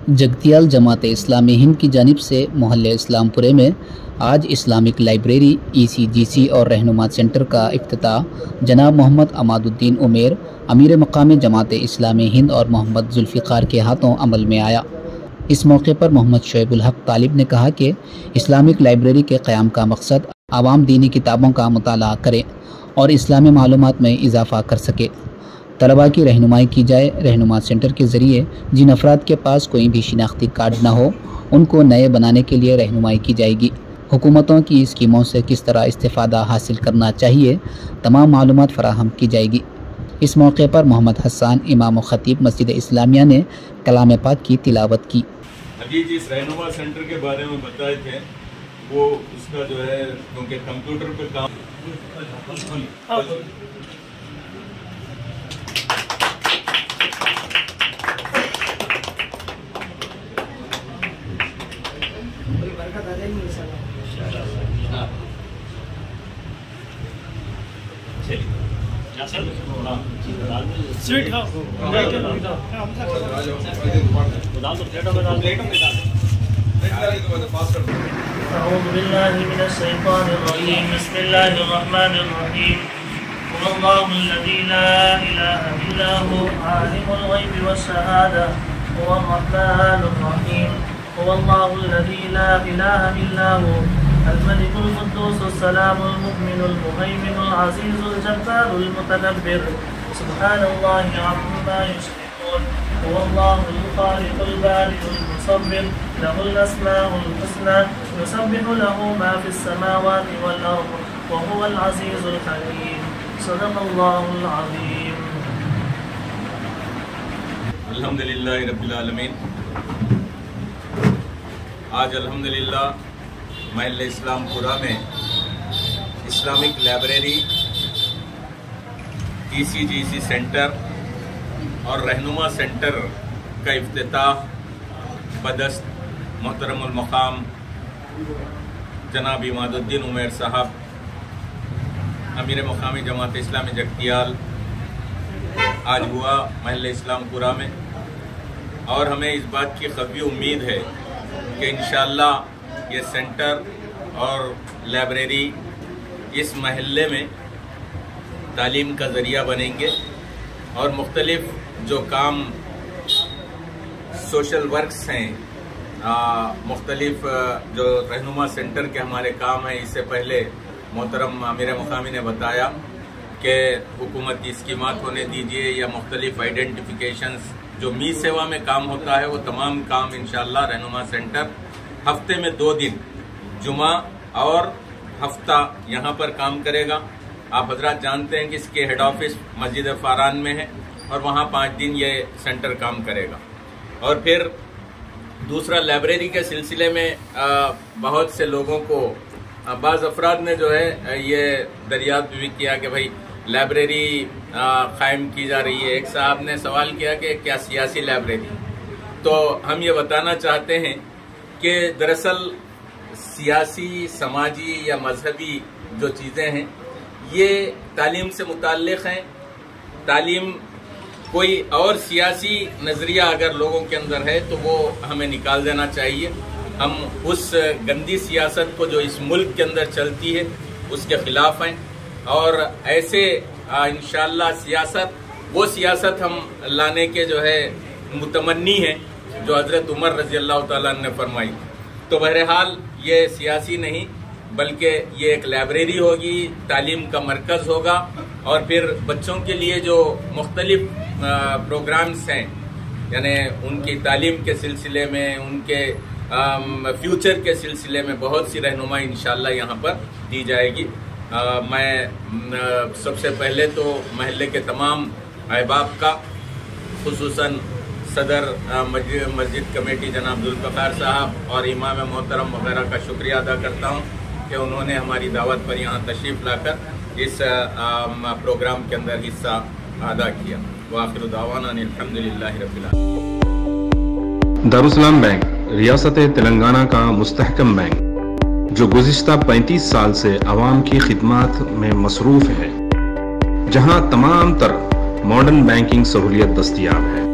जगतियाल जमात इस्लामी हिंद की जानिब से मोहल्ले इस्लामपुरे में आज इस्लामिक लाइब्रेरी ECGC और रहनुमा सेंटर का इफ्तिताह जनाब मोहम्मद अमादुद्दीन उमेर अमीर मकाम जमात इस्लामी हिंद और मोहम्मद जुल्फ़िकार के हाथों अमल में आया। इस मौके पर मोहम्मद शोएबुल हक तालिब ने कहा कि इस्लामिक लाइब्रेरी के क़याम का मकसद आवाम दीनी किताबों का मुताला करें और इस्लामी मालूमात में इजाफ़ा कर सके। तलबा की रहनुमाई की जाए। रहनुमा सेंटर के ज़रिए जिन अफराद के पास कोई भी शिनाख्ती कार्ड न हो उनको नए बनाने के लिए रहनुमाई की जाएगी। हुकूमतों की स्कीमों से किस तरह इस्तिफ़ादा हासिल करना चाहिए तमाम मालूमात फराहम की जाएगी। इस मौके पर मोहम्मद हसन इमाम व खतीब मस्जिद इस्लामिया ने कलाम पाक की तिलावत की। अभी जिस रहनुमा सेंटर के बारे में बताए थे वो उसका जो है क्योंकि कंप्यूटर पे काम الملك القدوس السلام المؤمن المهيمن العزيز الجبار المتكبر سبحان الله عما يشركون هو الله الخالق البارئ المصور له الأسماء الحسنى يسبح له ما في السماوات والأرض وهو العزيز الحكيم صدق الله العظيم अल्हम्दुलिल्लाह रब्बिल आलमीन। आज अल्हम्दुलिल्लाह महल्ले इस्लामपुरा में इस्लामिक लाइब्रेरी ECGC सेंटर और रहनुमा सेंटर का इफ्तिताह बदस्त मोहतरमुल मकाम जनाब इमादुद्दीन उमेर साहब अमीर मकामी जमात इस्लामी जगतियाल आज हुआ महल्ले इस्लामपुरा में। और हमें इस बात की ख़फ़ी उम्मीद है कि इंशाअल्लाह ये सेंटर और लाइब्रेरी इस महल्ले में तालीम का ज़रिया बनेंगे और मुख्तलिफ जो काम सोशल वर्क्स हैं मुख्तलिफ जो रहनुमा सेंटर के हमारे काम हैं। इससे पहले मोहतरम आमिर मकामी ने बताया कि हुकूमती स्कीमात होने दीजिए या मुख्तलिफ आइडेंटिफिकेशंस जो मी सेवा में काम होता है वो तमाम काम इंशाअल्लाह रहनुमा सेंटर हफ्ते में 2 दिन जुमा और हफ्ता यहाँ पर काम करेगा। आप हजरात जानते हैं कि इसके हेड ऑफिस मस्जिद फारान में है और वहाँ 5 दिन ये सेंटर काम करेगा। और फिर दूसरा लाइब्रेरी के सिलसिले में बहुत से लोगों को बाज़ अफराद ने जो है ये दरियाफ्त भी किया कि भाई लाइब्रेरी कायम की जा रही है। एक साहब ने सवाल किया कि क्या सियासी लाइब्रेरी, तो हम ये बताना चाहते हैं कि दरअसल सियासी समाजी या मजहबी जो चीज़ें हैं ये तालीम से मुताल्लिक़ हैं। तालीम कोई और सियासी नज़रिया अगर लोगों के अंदर है तो वो हमें निकाल देना चाहिए। हम उस गंदी सियासत को जो इस मुल्क के अंदर चलती है उसके ख़िलाफ़ हैं और ऐसे इंशाअल्लाह वो सियासत हम लाने के जो है मुतमन्नी हैं जो हज़रत उमर रज़ी अल्लाह ताला ने फरमाई। तो बहरहाल ये सियासी नहीं बल्कि ये एक लाइब्रेरी होगी, तालीम का मरकज़ होगा और फिर बच्चों के लिए जो मुख्तलिफ प्रोग्राम्स हैं यानी उनकी तालीम के सिलसिले में उनके फ्यूचर के सिलसिले में बहुत सी रहनुमाई इंशाअल्लाह यहाँ पर दी जाएगी। मैं सबसे पहले तो महल्ले के तमाम अहबाब का खुसूसन सदर मस्जिद कमेटी जनाब जुल्फ़िकार साहब और इमाम मोहतरम वगैरह का शुक्रिया अदा करता हूँ कि उन्होंने हमारी दावत पर यहाँ तशरीफ़ लाकर इस प्रोग्राम के अंदर हिस्सा अदा किया। वाखिर दावाना अल्हम्दुलिल्लाहि रब्बिल आलमीन। दारुस्सलाम बैंक रियासत तेलंगाना का मुस्तहकम बैंक जो गुज़िश्ता 35 साल से आवाम की खिदमत में मसरूफ़ है, जहाँ तमाम तर मॉडर्न बैंकिंग सहूलियत दस्तयाब है।